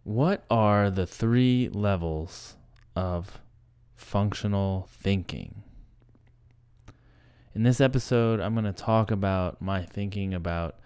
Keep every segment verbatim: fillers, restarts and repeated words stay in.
What are the three levels of functional thinking? In this episode, I'm going to talk about my thinking about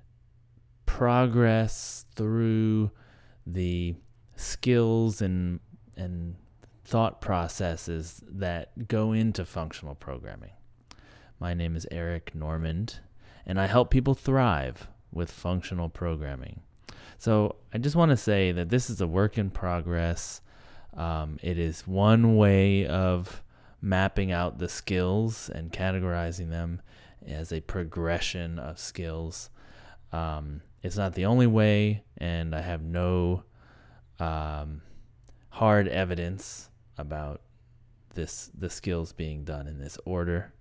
progress through the skills and and thought processes that go into functional programming. My name is Eric Normand, and I help people thrive with functional programming. So I just want to say that this is a work in progress. Um, it is one way of mapping out the skills and categorizing them as a progression of skills. Um, it's not the only way, and I have no um, hard evidence about this the skills being done in this order.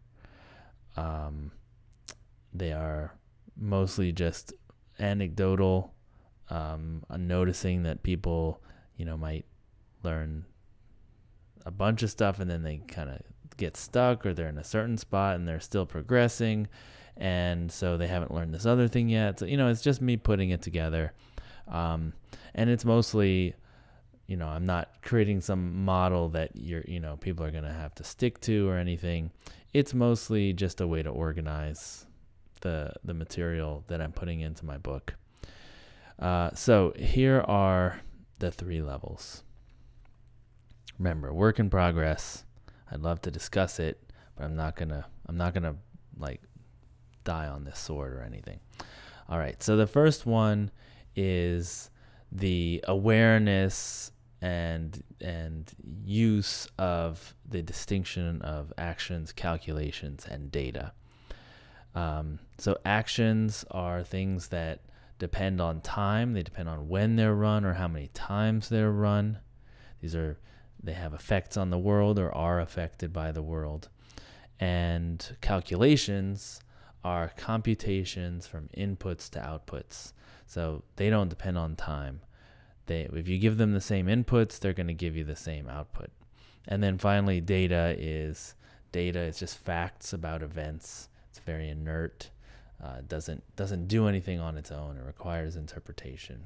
Um, they are mostly just anecdotal. Um, I'm noticing that people, you know, might learn a bunch of stuff and then they kind of get stuck, or they're in a certain spot and they're still progressing, and so they haven't learned this other thing yet. So, you know, it's just me putting it together. Um, and it's mostly, you know, I'm not creating some model that you're, you know, people are going to have to stick to or anything. It's mostly just a way to organize the the material that I'm putting into my book. Uh, so here are the three levels. Remember, work in progress. I'd love to discuss it, but I'm not gonna. I'm not gonna like die on this sword or anything. All right. So the first one is the awareness and and use of the distinction of actions, calculations, and data. Um, so actions are things that depend on time. They depend on when they're run or how many times they're run. These are, they have effects on the world or are affected by the world. And calculations are computations from inputs to outputs. So they don't depend on time. They, if you give them the same inputs, they're going to give you the same output. And then finally, data is data is just facts about events. It's very inert. Uh, doesn't doesn't do anything on its own. It requires interpretation.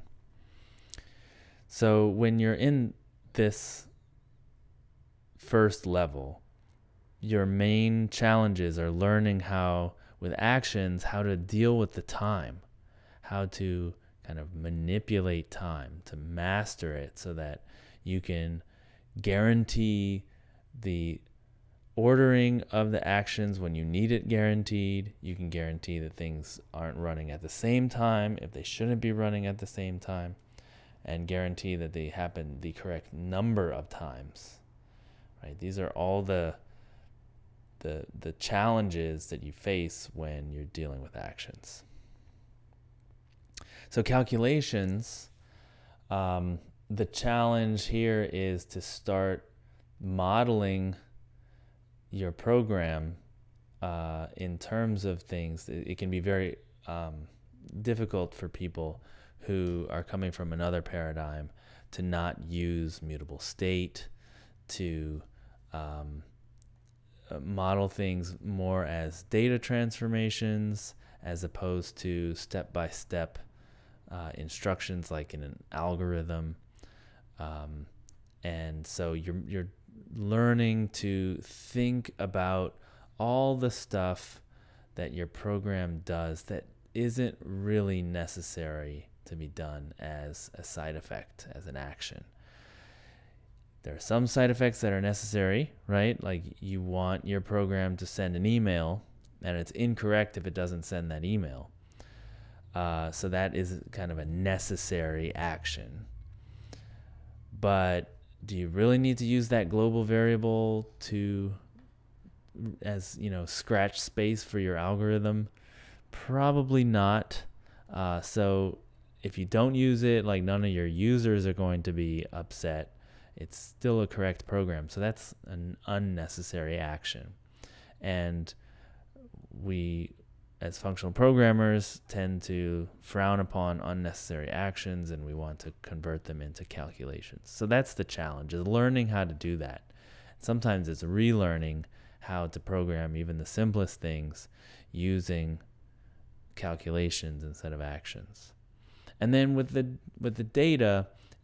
So when you're in this first level, your main challenges are learning how, with actions, how to deal with the time, how to kind of manipulate time, to master it so that you can guarantee the ordering of the actions when you need it guaranteed. You can guarantee that things aren't running at the same time if they shouldn't be running at the same time, and guarantee that they happen the correct number of times. Right? These are all the the the challenges that you face when you're dealing with actions. So calculations, um, the challenge here is to start modeling your program uh, in terms of things. It, it can be very um, difficult for people who are coming from another paradigm to not use mutable state, to um, uh, model things more as data transformations as opposed to step-by-step uh, instructions like in an algorithm. Um, and so you're you're learning to think about all the stuff that your program does that isn't really necessary to be done as a side effect, as an action. There are some side effects that are necessary, right? Like you want your program to send an email, and it's incorrect if it doesn't send that email. Uh, so that is kind of a necessary action. But do you really need to use that global variable to, as you know, scratch space for your algorithm? Probably not. Uh, so if you don't use it, like none of your users are going to be upset. It's still a correct program. So that's an unnecessary action. And we, as functional programmers, tend to frown upon unnecessary actions, and we want to convert them into calculations. So that's the challenge, is learning how to do that. Sometimes it's relearning how to program even the simplest things using calculations instead of actions. And then with the with the data,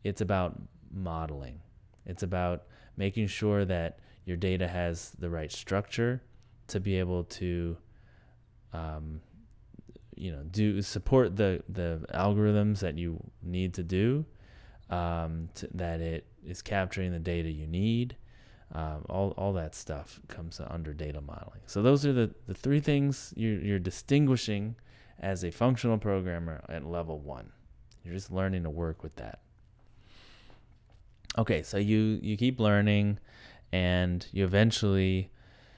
it's about modeling. It's about making sure that your data has the right structure to be able to, um, you know, do support the, the algorithms that you need to do, um, to, that it is capturing the data you need. Um, all, all that stuff comes under data modeling. So those are the, the three things you're, you're distinguishing as a functional programmer at level one. You're just learning to work with that. Okay, so you, you keep learning, and you eventually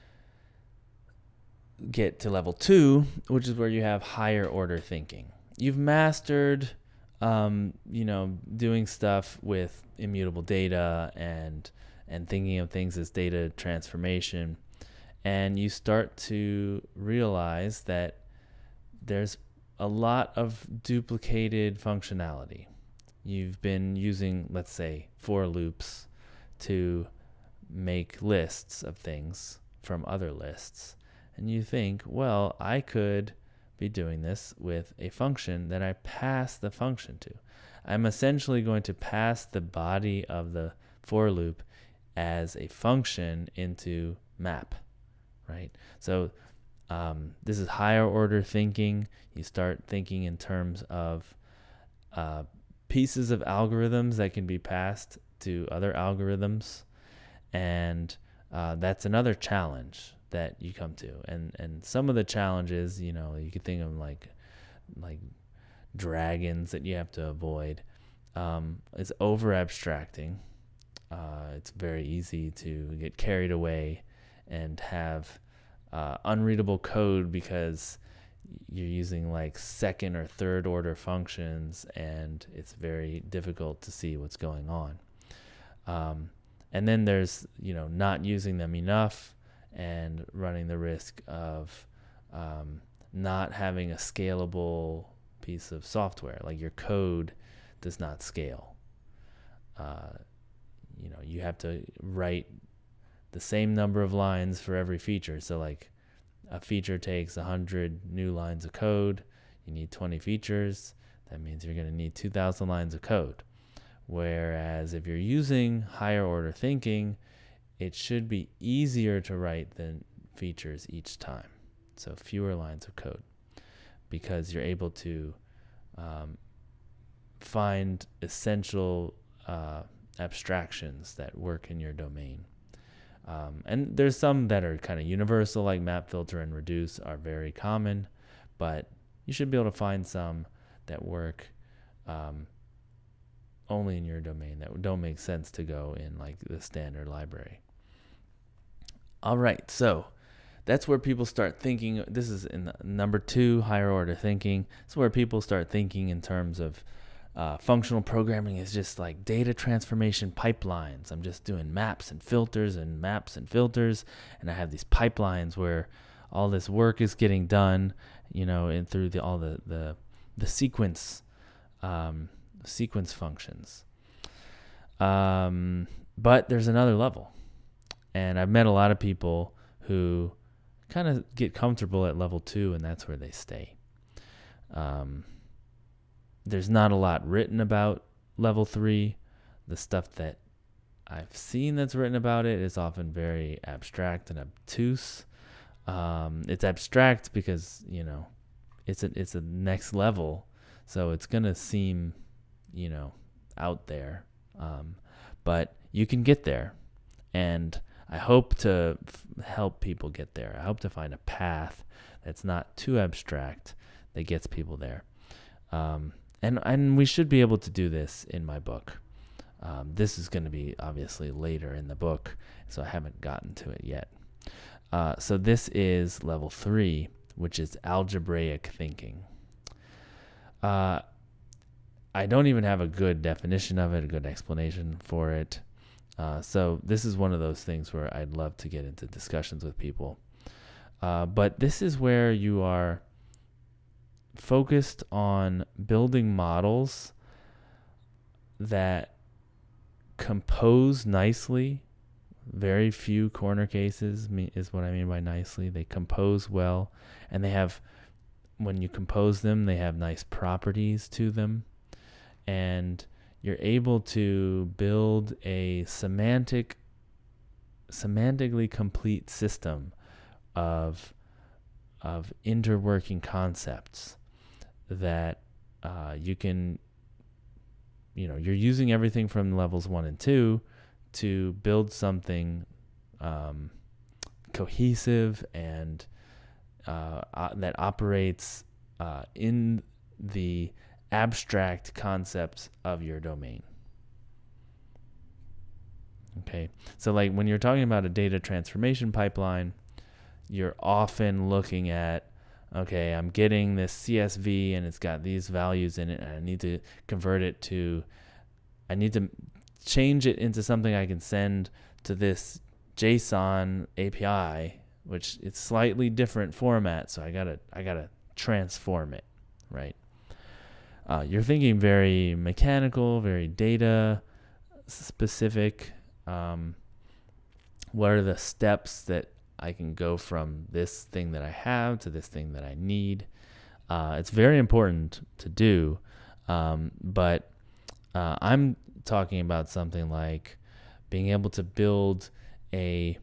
get to level two, which is where you have higher order thinking. You've mastered, um, you know, doing stuff with immutable data and and thinking of things as data transformation, and you start to realize that there's a lot of duplicated functionality. You've been using, let's say, for loops to make lists of things from other lists. And you think, well, I could be doing this with a function that I pass the function to. I'm essentially going to pass the body of the for loop as a function into map, right? So um, this is higher order thinking. You start thinking in terms of uh, pieces of algorithms that can be passed to other algorithms, and uh, that's another challenge that you come to. And and some of the challenges, you know, you could think of like like dragons that you have to avoid. Um, it's over abstracting. Uh, it's very easy to get carried away and have uh, unreadable code because you're using like second or third order functions, and it's very difficult to see what's going on. Um, and then there's, you know, not using them enough and running the risk of um, not having a scalable piece of software. Like your code does not scale. Uh, you know, you have to write the same number of lines for every feature. So like a feature takes one hundred new lines of code. You need twenty features. That means you're going to need two thousand lines of code. Whereas if you're using higher order thinking, it should be easier to write than features each time. So fewer lines of code, because you're able to um, find essential uh, abstractions that work in your domain. Um, and there's some that are kind of universal, like map, filter, and reduce are very common, but you should be able to find some that work um, only in your domain, that don't make sense to go in like the standard library. All right, so that's where people start thinking. This is in the number two, higher order thinking. It's where people start thinking in terms of uh, functional programming is just like data transformation pipelines. I'm just doing maps and filters and maps and filters, and I have these pipelines where all this work is getting done, you know, and through the all the the the sequence um, sequence functions. Um, but there's another level, and I've met a lot of people who kind of get comfortable at level two, and that's where they stay. Um, there's not a lot written about level three. The stuff that I've seen that's written about it is often very abstract and obtuse. Um, it's abstract because, you know, it's a, it's a next level, so it's going to seem, you know, out there. Um, but you can get there, and I hope to f- help people get there. I hope to find a path that's not too abstract that gets people there. Um, and, and we should be able to do this in my book. Um, this is going to be obviously later in the book, so I haven't gotten to it yet. Uh, so this is level three, which is algebraic thinking. Uh, I don't even have a good definition of it, a good explanation for it. Uh, so this is one of those things where I'd love to get into discussions with people. Uh, but this is where you are focused on building models that compose nicely. Very few corner cases is what I mean by nicely. They compose well, and they have, when you compose them, they have nice properties to them. And you're able to build a semantic, semantically complete system of of interworking concepts that uh, you can, you know, you're using everything from levels one and two to build something um, cohesive and uh, uh, that operates uh, in the abstract concepts of your domain. Okay, so like when you're talking about a data transformation pipeline, you're often looking at, okay, I'm getting this C S V and it's got these values in it, and I need to convert it to, I need to change it into something I can send to this JSON A P I, which it's slightly different format, so I gotta I gotta transform it, right? Uh, you're thinking very mechanical, very data specific. Um, what are the steps that I can go from this thing that I have to this thing that I need? Uh, it's very important to do, um, but uh, I'm talking about something like being able to build a,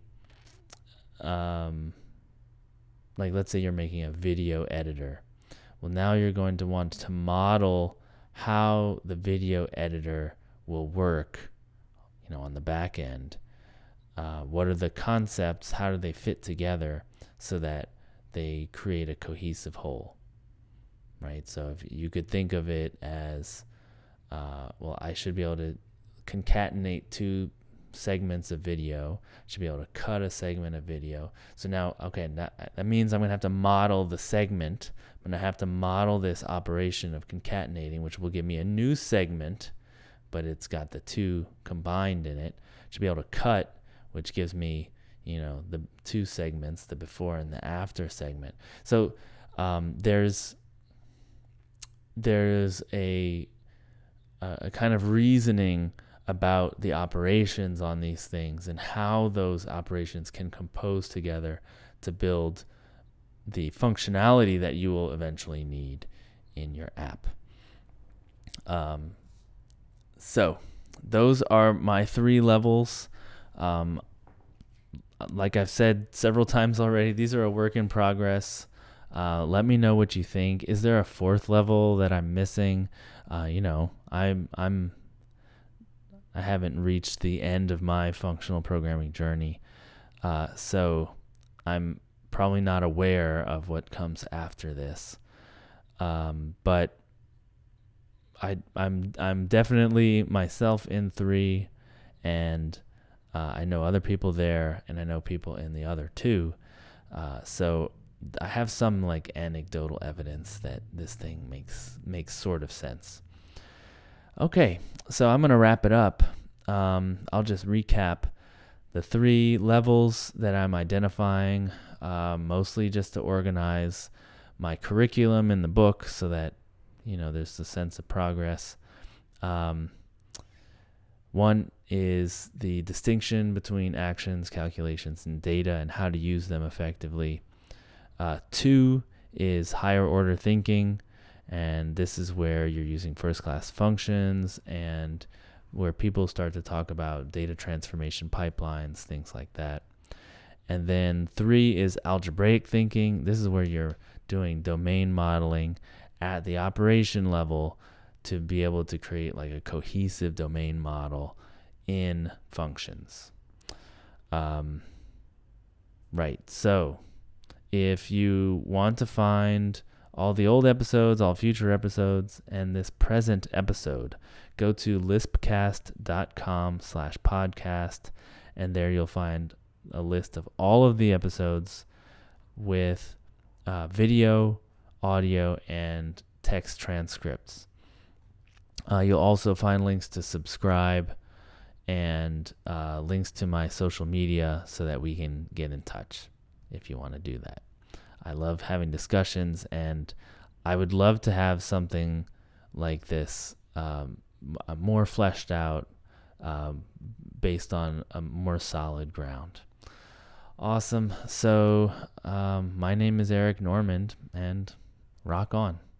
um, like let's say you're making a video editor. Well, now you're going to want to model how the video editor will work, you know, on the back end. Uh, what are the concepts? How do they fit together so that they create a cohesive whole, right? So if you could think of it as, uh, well, I should be able to concatenate two segments of video, should be able to cut a segment of video. So now, okay, that, that means I'm going to have to model the segment. I'm going to have to model this operation of concatenating, which will give me a new segment, but it's got the two combined in it. Should be able to cut, which gives me, you know, the two segments, the before and the after segment. So um, there's there's a a kind of reasoning about the operations on these things and how those operations can compose together to build the functionality that you will eventually need in your app. Um, so those are my three levels. Um, like I've said several times already, these are a work in progress. Uh, let me know what you think. Is there a fourth level that I'm missing? Uh, you know, I'm I'm I haven't reached the end of my functional programming journey, uh, so I'm probably not aware of what comes after this. Um, but I I'm I'm definitely myself in three, and Uh, I know other people there, and I know people in the other two. Uh, so I have some like anecdotal evidence that this thing makes makes sort of sense. Okay, so I'm gonna wrap it up. Um, I'll just recap the three levels that I'm identifying, uh, mostly just to organize my curriculum in the book so that, you know, there's a sense of progress. Um, One is the distinction between actions, calculations, and data and how to use them effectively. Uh, two is higher order thinking, and this is where you're using first-class functions and where people start to talk about data transformation pipelines, things like that. And then three is algebraic thinking. This is where you're doing domain modeling at the operation level to be able to create like a cohesive domain model in functions. Um, right, so if you want to find all the old episodes, all future episodes, and this present episode, go to lispcast.com slash podcast, and there you'll find a list of all of the episodes with uh, video, audio, and text transcripts. Uh, you'll also find links to subscribe and uh, links to my social media so that we can get in touch if you want to do that. I love having discussions, and I would love to have something like this um, more fleshed out um, based on a more solid ground. Awesome. So um, my name is Eric Normand, and rock on.